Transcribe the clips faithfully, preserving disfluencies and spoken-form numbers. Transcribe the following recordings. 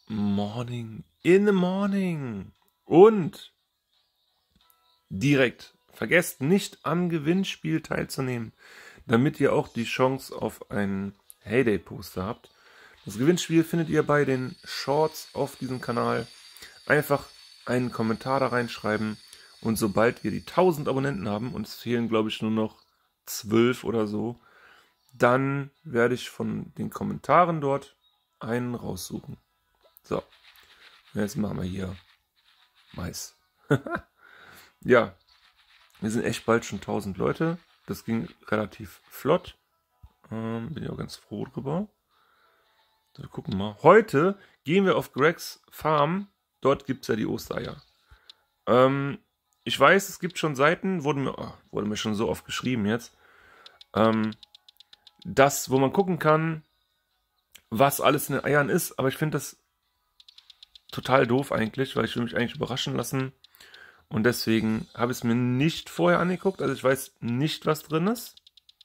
morning in the morning. Und direkt, vergesst nicht am Gewinnspiel teilzunehmen, damit ihr auch die Chance auf ein Heyday-Poster habt. Das Gewinnspiel findet ihr bei den Shorts auf diesem Kanal. Einfach einen Kommentar da reinschreiben und sobald wir die tausend Abonnenten haben, und es fehlen glaube ich nur noch zwölf oder so, dann werde ich von den Kommentaren dort einen raussuchen. So, jetzt machen wir hier Mais. Ja, wir sind echt bald schon tausend Leute. Das ging relativ flott. Ähm, bin ich auch ganz froh drüber. So, wir gucken mal. Heute gehen wir auf Gregs Farm. Dort gibt es ja die Ostereier. Ähm, ich weiß, es gibt schon Seiten, wurde mir, oh, wurde mir schon so oft geschrieben jetzt, ähm, das, wo man gucken kann, was alles in den Eiern ist. Aber ich finde das total doof eigentlich, weil ich will mich eigentlich überraschen lassen. Und deswegen habe ich es mir nicht vorher angeguckt. Also ich weiß nicht, was drin ist.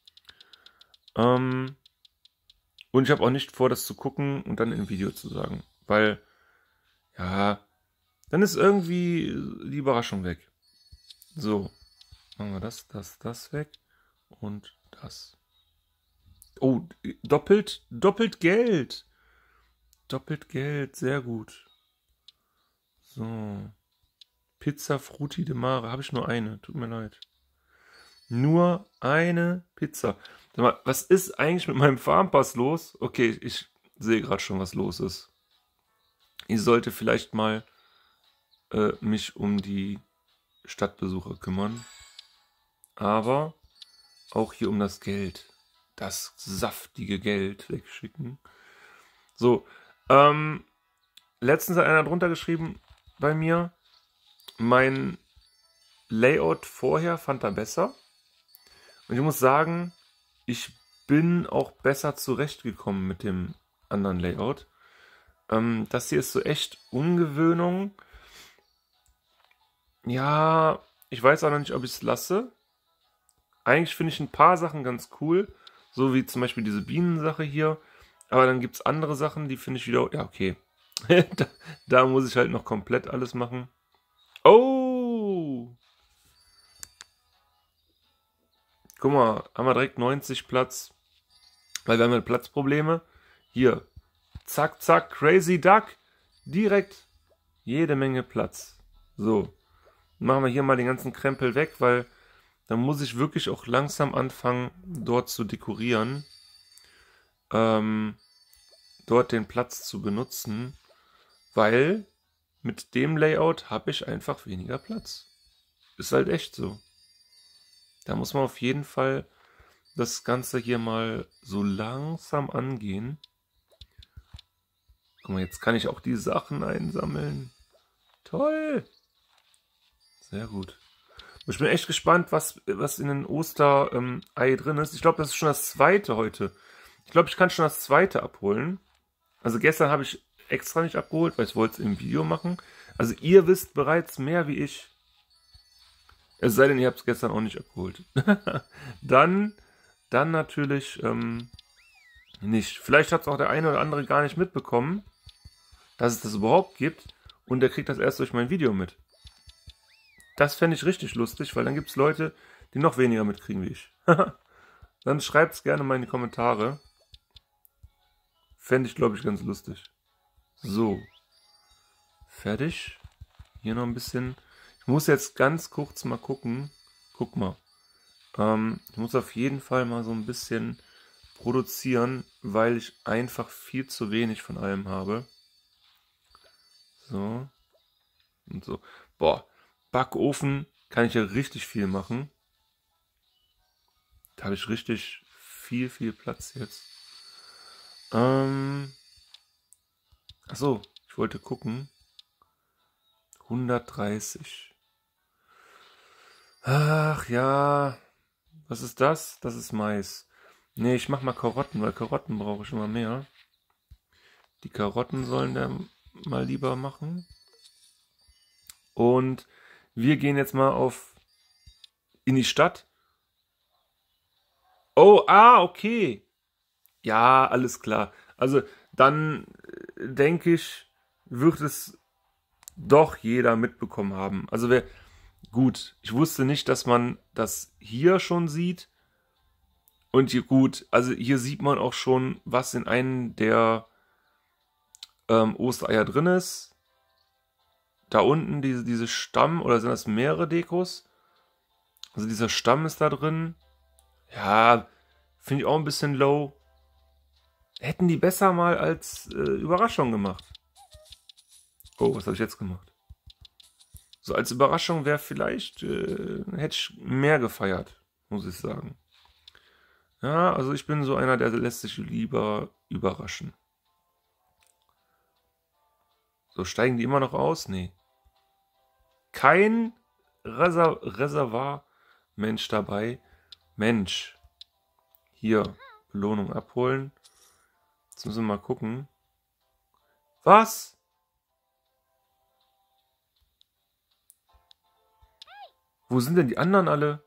Ähm, und ich habe auch nicht vor, das zu gucken und dann im Video zu sagen. Weil, ja, dann ist irgendwie die Überraschung weg. So, machen wir das, das, das weg. Und das. Oh, doppelt, doppelt Geld. Doppelt Geld, sehr gut. So. Pizza Frutti de Mare. Habe ich nur eine. Tut mir leid. Nur eine Pizza. Sag mal, was ist eigentlich mit meinem Farmpass los? Okay, ich sehe gerade schon, was los ist. Ich sollte vielleicht mal äh, mich um die Stadtbesucher kümmern. Aber auch hier um das Geld. Das saftige Geld wegschicken. So. Ähm, letztens hat einer drunter geschrieben bei mir, mein Layout vorher fand er besser. Und ich muss sagen, ich bin auch besser zurechtgekommen mit dem anderen Layout. Ähm, das hier ist so echt Ungewöhnung. Ja, ich weiß auch noch nicht, ob ich es lasse. Eigentlich finde ich ein paar Sachen ganz cool. So wie zum Beispiel diese Bienensache hier. Aber dann gibt es andere Sachen, die finde ich wieder... Ja, okay. da, da muss ich halt noch komplett alles machen. Oh! Guck mal, haben wir direkt neunzig Platz. Weil wir haben ja Platzprobleme. Hier. Zack, zack, Crazy Duck. Direkt jede Menge Platz. So. Dann machen wir hier mal den ganzen Krempel weg, weil dann muss ich wirklich auch langsam anfangen, dort zu dekorieren. Ähm, dort den Platz zu benutzen. Weil mit dem Layout habe ich einfach weniger Platz. Ist halt echt so. Da muss man auf jeden Fall das Ganze hier mal so langsam angehen. Guck mal, jetzt kann ich auch die Sachen einsammeln. Toll! Sehr gut. Ich bin echt gespannt, was, was in den Osterei ähm, drin ist. Ich glaube, das ist schon das zweite heute. Ich glaube, ich kann schon das zweite abholen. Also gestern habe ich extra nicht abgeholt, weil ich wollte es im Video machen. Also ihr wisst bereits mehr wie ich. Es sei denn, ihr habt es gestern auch nicht abgeholt. dann, dann natürlich ähm, nicht. Vielleicht hat es auch der eine oder andere gar nicht mitbekommen, dass es das überhaupt gibt. Und der kriegt das erst durch mein Video mit. Das fände ich richtig lustig, weil dann gibt es Leute, die noch weniger mitkriegen wie ich. Dann schreibt es gerne mal in die Kommentare. Fände ich, glaube ich, ganz lustig. So. Fertig. Hier noch ein bisschen. Ich muss jetzt ganz kurz mal gucken. Guck mal. Ähm, ich muss auf jeden Fall mal so ein bisschen produzieren, weil ich einfach viel zu wenig von allem habe. So. Und so. Boah. Backofen kann ich ja richtig viel machen. Da habe ich richtig viel, viel Platz jetzt. Ähm. Achso, ich wollte gucken. hundertdreißig. Ach ja. Was ist das? Das ist Mais. Nee, ich mach mal Karotten, weil Karotten brauche ich immer mehr. Die Karotten sollen dann mal lieber machen. Und wir gehen jetzt mal auf in die Stadt. Oh, ah, okay. Ja, alles klar. Also dann äh, denke ich, wird es doch jeder mitbekommen haben. Also wer, gut, ich wusste nicht, dass man das hier schon sieht. Und hier gut, also hier sieht man auch schon, was in einem der ähm, Ostereier drin ist. Da unten diese, diese Stamm, oder sind das mehrere Dekos? Also dieser Stamm ist da drin. Ja, finde ich auch ein bisschen low. Hätten die besser mal als äh, Überraschung gemacht. Oh, was habe ich jetzt gemacht? So als Überraschung wäre vielleicht, äh, hätte ich mehr gefeiert, muss ich sagen. Ja, also ich bin so einer, der lässt sich lieber überraschen. So, steigen die immer noch aus? Nee. Kein Reser Reservoir-Mensch dabei. Mensch. Hier, Belohnung abholen. Jetzt müssen wir mal gucken. Was? Wo sind denn die anderen alle?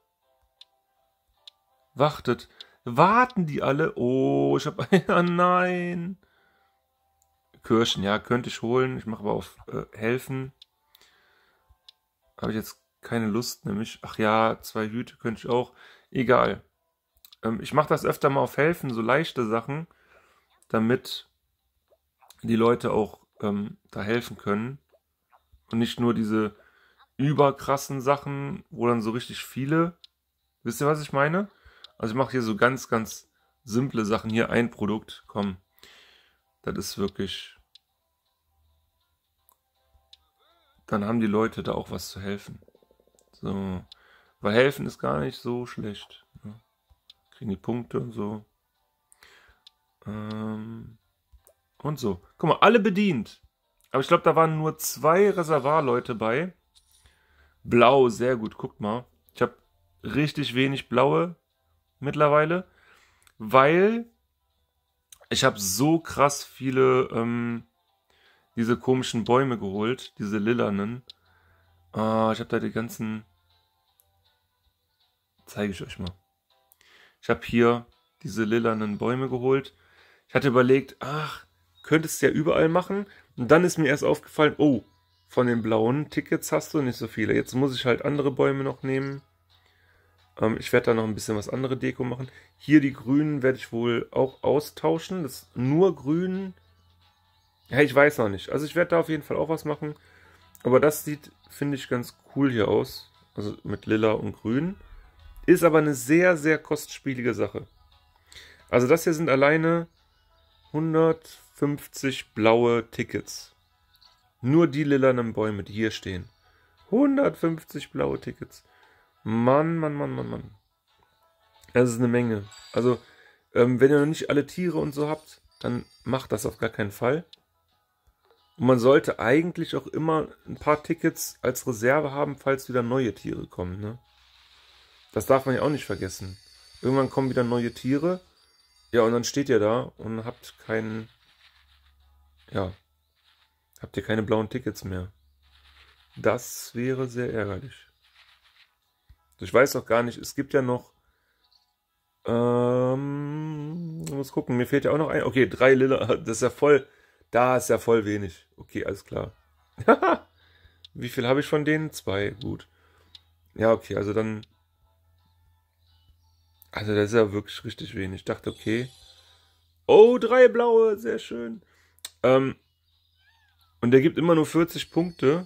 Wartet. Warten die alle? Oh, ich habe... Ah, nein. Kirschen, ja, könnte ich holen. Ich mache aber auf äh, helfen. Habe ich jetzt keine Lust, nämlich... Ach ja, zwei Hüte könnte ich auch. Egal. Ähm, ich mache das öfter mal auf helfen, so leichte Sachen, damit die Leute auch ähm, da helfen können. Und nicht nur diese überkrassen Sachen, wo dann so richtig viele... Wisst ihr, was ich meine? Also ich mache hier so ganz, ganz simple Sachen. Hier ein Produkt, komm. Das ist wirklich... Dann haben die Leute da auch was zu helfen. So. Weil helfen ist gar nicht so schlecht. Ne? Kriegen die Punkte und so. Ähm, und so. Guck mal, alle bedient. Aber ich glaube, da waren nur zwei Reservoir-Leute bei. Blau, sehr gut. Guckt mal. Ich habe richtig wenig blaue mittlerweile. Weil ich habe so krass viele ähm, diese komischen Bäume geholt. Diese lilanen. Ah, ich habe da die ganzen... Zeige ich euch mal. Ich habe hier diese lilanen Bäume geholt. Ich hatte überlegt, ach, könntest du ja überall machen. Und dann ist mir erst aufgefallen, oh, von den blauen Tickets hast du nicht so viele. Jetzt muss ich halt andere Bäume noch nehmen. Ähm, ich werde da noch ein bisschen was andere Deko machen. Hier die grünen werde ich wohl auch austauschen. Das ist nur grün. Ja, ich weiß noch nicht. Also ich werde da auf jeden Fall auch was machen. Aber das sieht, finde ich, ganz cool hier aus. Also mit lila und grün. Ist aber eine sehr, sehr kostspielige Sache. Also das hier sind alleine hundertfünfzig blaue Tickets. Nur die lilanen Bäume, die hier stehen. hundertfünfzig blaue Tickets. Mann, Mann, Mann, Mann, Mann. Das ist eine Menge. Also, ähm, wenn ihr noch nicht alle Tiere und so habt, dann macht das auf gar keinen Fall. Und man sollte eigentlich auch immer ein paar Tickets als Reserve haben, falls wieder neue Tiere kommen, ne? Das darf man ja auch nicht vergessen. Irgendwann kommen wieder neue Tiere. Ja, und dann steht ihr da und habt keinen... Ja, habt ihr keine blauen Tickets mehr. Das wäre sehr ärgerlich. Ich weiß auch gar nicht, es gibt ja noch... Ähm, ich muss gucken, mir fehlt ja auch noch ein... Okay, drei Lila, das ist ja voll... Da ist ja voll wenig. Okay, alles klar. Wie viel habe ich von denen? Zwei, gut. Ja, okay, also dann... Also das ist ja wirklich richtig wenig. Ich dachte, okay. Oh, drei blaue, sehr schön. Ähm, und der gibt immer nur vierzig Punkte.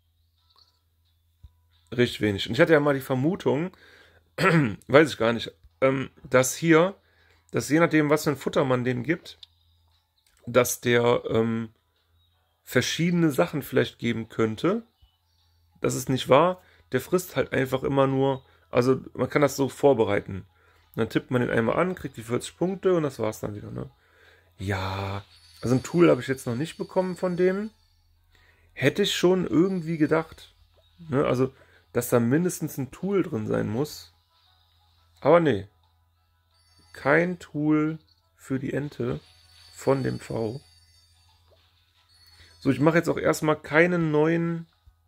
Richtig wenig. Und ich hatte ja mal die Vermutung, weiß ich gar nicht, ähm, dass hier, dass je nachdem, was für ein Futter man denen gibt, dass der ähm, verschiedene Sachen vielleicht geben könnte. Das ist nicht wahr. Der frisst halt einfach immer nur, also man kann das so vorbereiten. Dann tippt man den einmal an, kriegt die vierzig Punkte und das war's dann wieder, ne? Ja, also ein Tool habe ich jetzt noch nicht bekommen von dem. Hätte ich schon irgendwie gedacht. Ne? Also, dass da mindestens ein Tool drin sein muss. Aber nee. Kein Tool für die Ente von dem V. So, ich mache jetzt auch erstmal keinen neuen...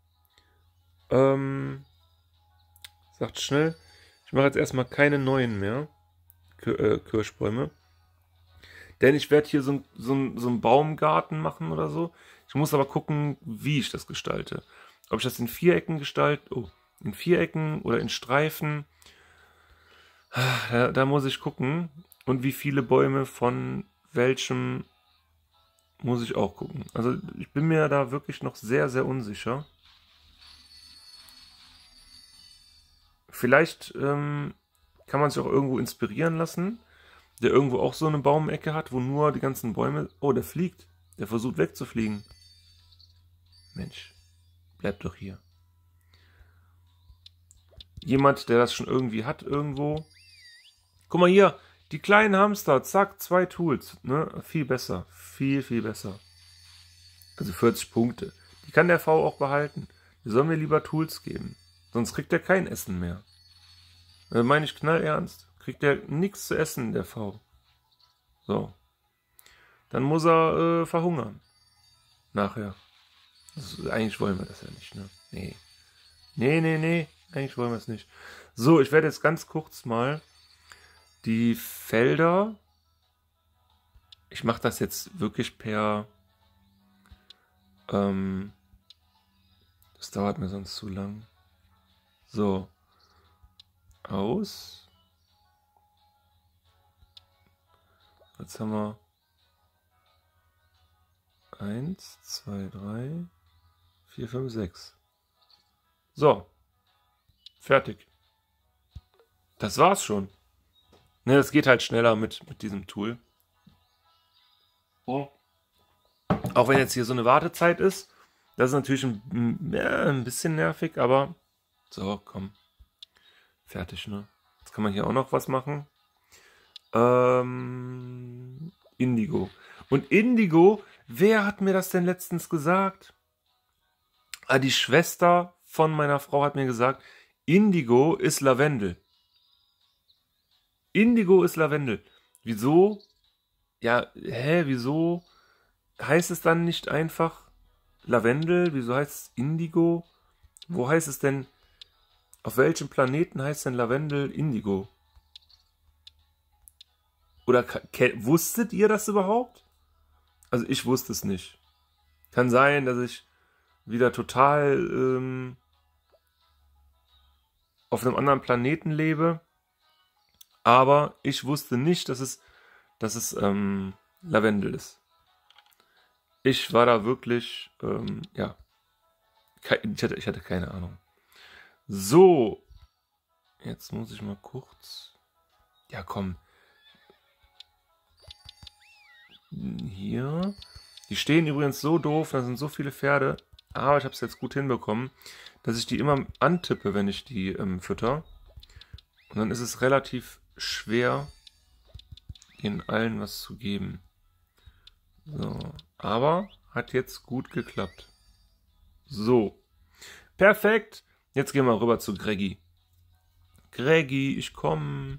Ähm... Sagt schnell... Ich mache jetzt erstmal keine neuen mehr. Kir äh, Kirschbäume. Denn ich werde hier so, ein, so, ein, so einen Baumgarten machen oder so. Ich muss aber gucken, wie ich das gestalte. Ob ich das in Vierecken gestalte, oh, in Vierecken oder in Streifen. Da, da muss ich gucken. Und wie viele Bäume von welchem muss ich auch gucken. Also ich bin mir da wirklich noch sehr, sehr unsicher. Vielleicht ähm, kann man sich auch irgendwo inspirieren lassen, der irgendwo auch so eine Baumecke hat, wo nur die ganzen Bäume... Oh, der fliegt. Der versucht wegzufliegen. Mensch, bleib doch hier. Jemand, der das schon irgendwie hat irgendwo. Guck mal hier, die kleinen Hamster, zack, zwei Tools. Ne? Viel besser, viel, viel besser. Also vierzig Punkte. Die kann der V auch behalten. Wir sollen mir lieber Tools geben. Sonst kriegt er kein Essen mehr. Das meine ich knallernst. Kriegt er nichts zu essen, der V. So. Dann muss er äh, verhungern. Nachher. Das, eigentlich wollen wir das ja nicht, ne? Nee. Nee, nee, nee. Eigentlich wollen wir es nicht. So, ich werde jetzt ganz kurz mal die Felder... Ich mache das jetzt wirklich per... Ähm, das dauert mir sonst zu lang. So. Aus. Jetzt haben wir eins, zwei, drei, vier, fünf, sechs. So. Fertig. Das war's schon. Ne, das geht halt schneller mit, mit diesem Tool. Oh. Auch wenn jetzt hier so eine Wartezeit ist. Das ist natürlich ein, ja, ein bisschen nervig, aber so, komm. Fertig, ne? Jetzt kann man hier auch noch was machen. Ähm, Indigo. Und Indigo, wer hat mir das denn letztens gesagt? Ah, die Schwester von meiner Frau hat mir gesagt, Indigo ist Lavendel. Indigo ist Lavendel. Wieso? Ja, hä, wieso heißt es dann nicht einfach Lavendel? Wieso heißt es Indigo? Wo heißt es denn, auf welchem Planeten heißt denn Lavendel Indigo? Oder wusstet ihr das überhaupt? Also ich wusste es nicht. Kann sein, dass ich wieder total ähm, auf einem anderen Planeten lebe. Aber ich wusste nicht, dass es, dass es ähm, Lavendel ist. Ich war da wirklich, ähm, ja, ich hatte, ich hatte keine Ahnung. So, jetzt muss ich mal kurz, ja komm, hier, die stehen übrigens so doof, da sind so viele Pferde, aber ich habe es jetzt gut hinbekommen, dass ich die immer antippe, wenn ich die ähm, fütter. Und dann ist es relativ schwer, ihnen allen was zu geben. So, aber hat jetzt gut geklappt. So, perfekt. Jetzt gehen wir rüber zu Greggy. Greggy, ich komme.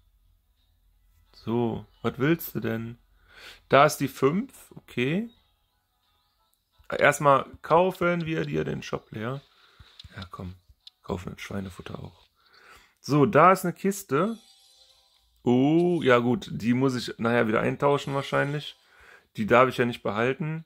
So, was willst du denn? Da ist die fünf, okay. Erstmal kaufen wir dir den Shop leer. Ja, komm, kaufen wir Schweinefutter auch. So, da ist eine Kiste. Oh, ja gut, die muss ich nachher wieder eintauschen wahrscheinlich. Die darf ich ja nicht behalten.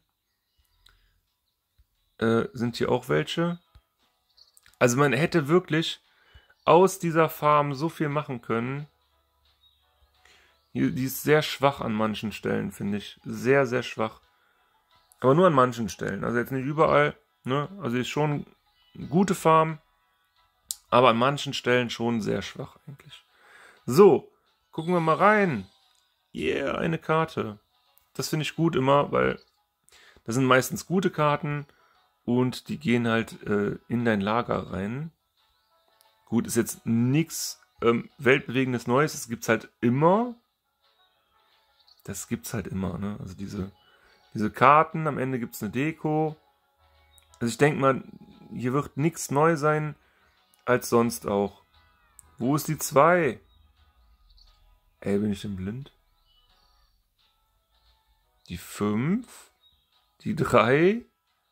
Äh, sind hier auch welche? Also man hätte wirklich aus dieser Farm so viel machen können. Die, die ist sehr schwach an manchen Stellen, finde ich. Sehr, sehr schwach. Aber nur an manchen Stellen. Also jetzt nicht überall. Ne? Also ist schon eine gute Farm. Aber an manchen Stellen schon sehr schwach eigentlich. So, gucken wir mal rein. Yeah, eine Karte. Das finde ich gut immer, weil das sind meistens gute Karten. Und die gehen halt äh, in dein Lager rein. Gut, ist jetzt nichts ähm, weltbewegendes Neues. Das gibt's halt immer. Das gibt's halt immer, ne? Also diese, diese Karten, am Ende gibt's eine Deko. Also ich denke mal, hier wird nichts neu sein, als sonst auch. Wo ist die zwei? Ey, bin ich denn blind? Die fünf? Die drei?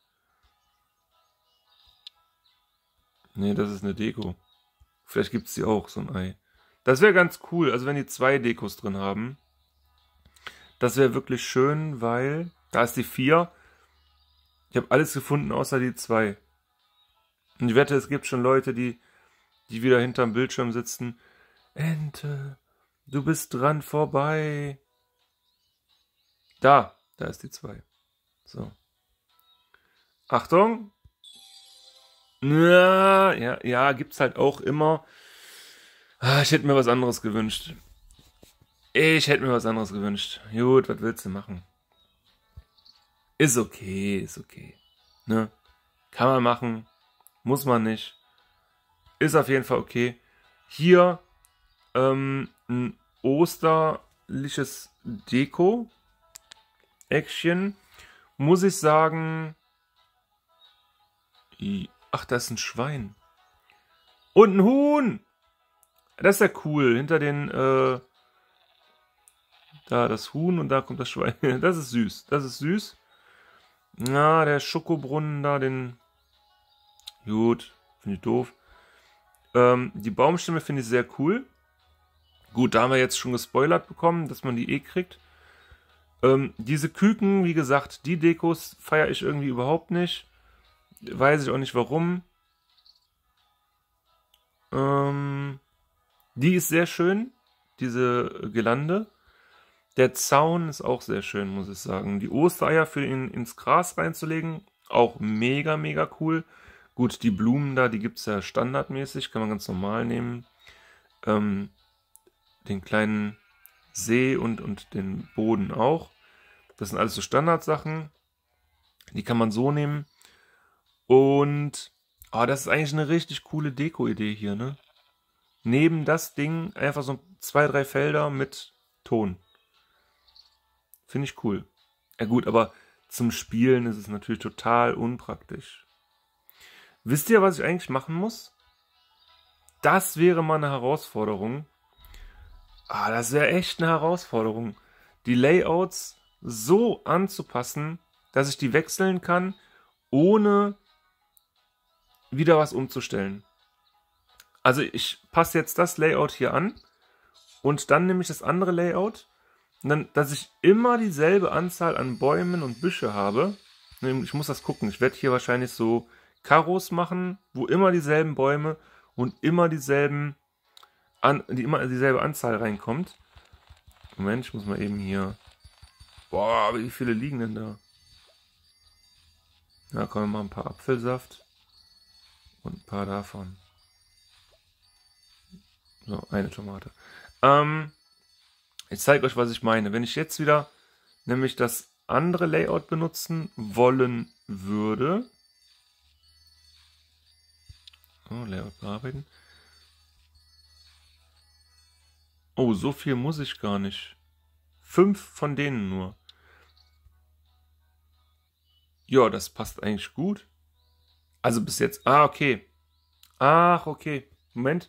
Nee, das ist eine Deko. Vielleicht gibt es die auch, so ein Ei. Das wäre ganz cool, also wenn die zwei Dekos drin haben. Das wäre wirklich schön, weil da ist die vier. Ich habe alles gefunden außer die zwei. Und ich wette, es gibt schon Leute, die, die wieder hinterm Bildschirm sitzen. Ente, du bist dran vorbei. Da, da ist die zwei. So. Achtung. Ja, ja, ja, gibt's halt auch immer. Ah, ich hätte mir was anderes gewünscht. Ich hätte mir was anderes gewünscht. Gut, was willst du machen? Ist okay, ist okay. Ne? Kann man machen. Muss man nicht. Ist auf jeden Fall okay. Hier ähm, ein osterliches Deko-Action. Muss ich sagen. Ach, da ist ein Schwein. Und ein Huhn. Das ist ja cool. Hinter den, äh, da das Huhn und da kommt das Schwein. Das ist süß. Das ist süß. Na, der Schokobrunnen da, den... Gut, finde ich doof. Ähm, die Baumstämme finde ich sehr cool. Gut, da haben wir jetzt schon gespoilert bekommen, dass man die eh kriegt. Ähm, diese Küken, wie gesagt, die Dekos feiere ich irgendwie überhaupt nicht. Weiß ich auch nicht warum. Ähm, die ist sehr schön, diese Girlande. Der Zaun ist auch sehr schön, muss ich sagen. Die Ostereier für ihn ins Gras reinzulegen, auch mega, mega cool. Gut, die Blumen da, die gibt es ja standardmäßig, kann man ganz normal nehmen. Ähm, den kleinen See und, und den Boden auch. Das sind alles so Standardsachen. Die kann man so nehmen. Und oh, das ist eigentlich eine richtig coole Deko-Idee hier, ne? Neben das Ding einfach so zwei, drei Felder mit Ton. Finde ich cool. Ja gut, aber zum Spielen ist es natürlich total unpraktisch. Wisst ihr, was ich eigentlich machen muss? Das wäre mal eine Herausforderung. Ah, das wäre echt eine Herausforderung. Die Layouts so anzupassen, dass ich die wechseln kann, ohne wieder was umzustellen. Also ich passe jetzt das Layout hier an und dann nehme ich das andere Layout, und dann, dass ich immer dieselbe Anzahl an Bäumen und Büsche habe. Ich muss das gucken. Ich werde hier wahrscheinlich so Karos machen, wo immer dieselben Bäume und immer dieselben an, die immer dieselbe Anzahl reinkommt. Moment, ich muss mal eben hier. Boah, wie viele liegen denn da? Ja, kommen wir mal ein paar Apfelsaft und ein paar davon. So, eine Tomate. Ähm, ich zeige euch, was ich meine. Wenn ich jetzt wieder nämlich das andere Layout benutzen wollen würde. Oh, Layout bearbeiten. Oh, so viel muss ich gar nicht. Fünf von denen nur. Ja, das passt eigentlich gut. Also bis jetzt. Ah, okay. Ach, okay. Moment.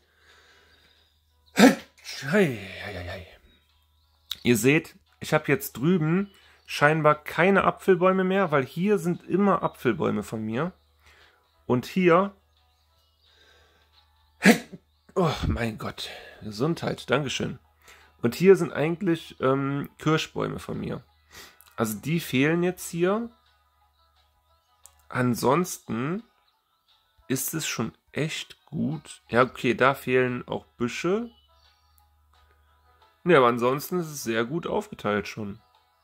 Ihr seht, ich habe jetzt drüben scheinbar keine Apfelbäume mehr, weil hier sind immer Apfelbäume von mir. Und hier... Oh mein Gott. Gesundheit, Dankeschön. Und hier sind eigentlich ähm, Kirschbäume von mir. Also die fehlen jetzt hier. Ansonsten ist es schon echt gut. Ja, okay, da fehlen auch Büsche. Ja, aber ansonsten ist es sehr gut aufgeteilt schon.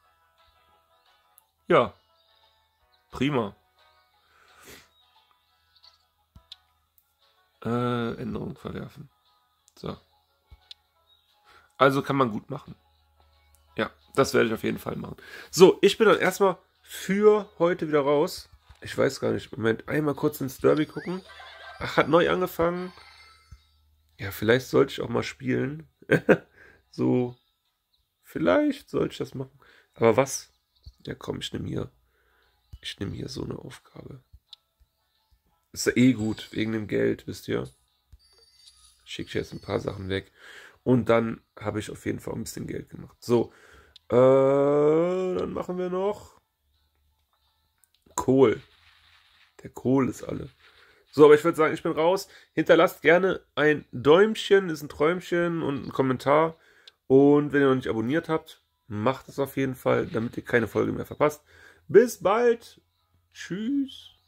Ja, prima. Äh, Änderung verwerfen. So. Also kann man gut machen. Ja, das werde ich auf jeden Fall machen. So, ich bin dann erstmal für heute wieder raus. Ich weiß gar nicht. Moment, einmal kurz ins Derby gucken. Ach, hat neu angefangen. Ja, vielleicht sollte ich auch mal spielen. So, vielleicht sollte ich das machen. Aber was? Ja, komm, ich nehme hier. Ich nehme hier so eine Aufgabe. Ist ja eh gut, wegen dem Geld, wisst ihr. Schicke ich jetzt ein paar Sachen weg. Und dann habe ich auf jeden Fall ein bisschen Geld gemacht. So, äh, dann machen wir noch Kohl. Der Kohl ist alle. So, aber ich würde sagen, ich bin raus. Hinterlasst gerne ein Däumchen, ist ein Träumchen und ein Kommentar. Und wenn ihr noch nicht abonniert habt, macht es auf jeden Fall, damit ihr keine Folge mehr verpasst. Bis bald. Tschüss.